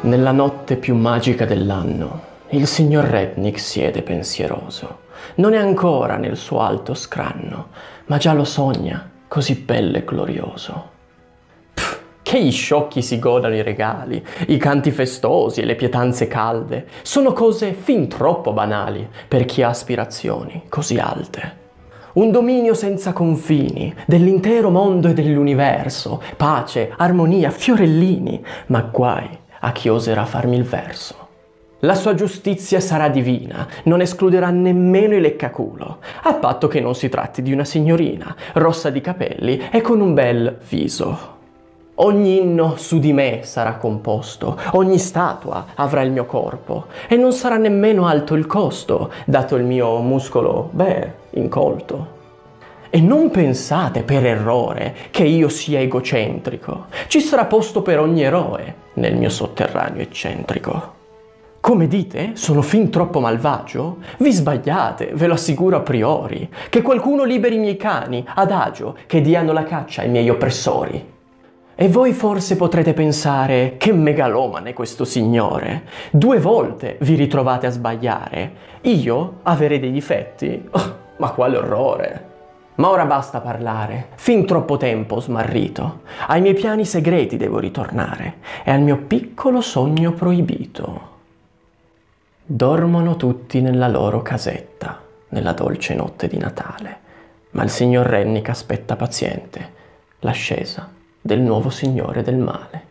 Nella notte più magica dell'anno, il signor Rednick siede pensieroso. Non è ancora nel suo alto scranno, ma già lo sogna, così bello e glorioso. Che gli sciocchi si godano i regali, i canti festosi e le pietanze calde, sono cose fin troppo banali per chi ha aspirazioni così alte. Un dominio senza confini, dell'intero mondo e dell'universo, pace, armonia, fiorellini, ma guai a chi oserà farmi il verso. La sua giustizia sarà divina, non escluderà nemmeno i leccaculo, a patto che non si tratti di una signorina, rossa di capelli e con un bel viso. Ogni inno su di me sarà composto, ogni statua avrà il mio corpo, e non sarà nemmeno alto il costo, dato il mio muscolo, incolto. E non pensate per errore che io sia egocentrico. Ci sarà posto per ogni eroe nel mio sotterraneo eccentrico. Come dite, sono fin troppo malvagio? Vi sbagliate, ve lo assicuro a priori. Che qualcuno liberi i miei cani, adagio, che diano la caccia ai miei oppressori. E voi forse potrete pensare, che megalomane questo signore. 2 volte vi ritrovate a sbagliare. Io avere dei difetti? Oh, ma quale orrore! Ma ora basta parlare, fin troppo tempo ho smarrito. Ai miei piani segreti devo ritornare e al mio piccolo sogno proibito. Dormono tutti nella loro casetta, nella dolce notte di Natale, ma il signor Rennick aspetta paziente l'ascesa del nuovo signore del male.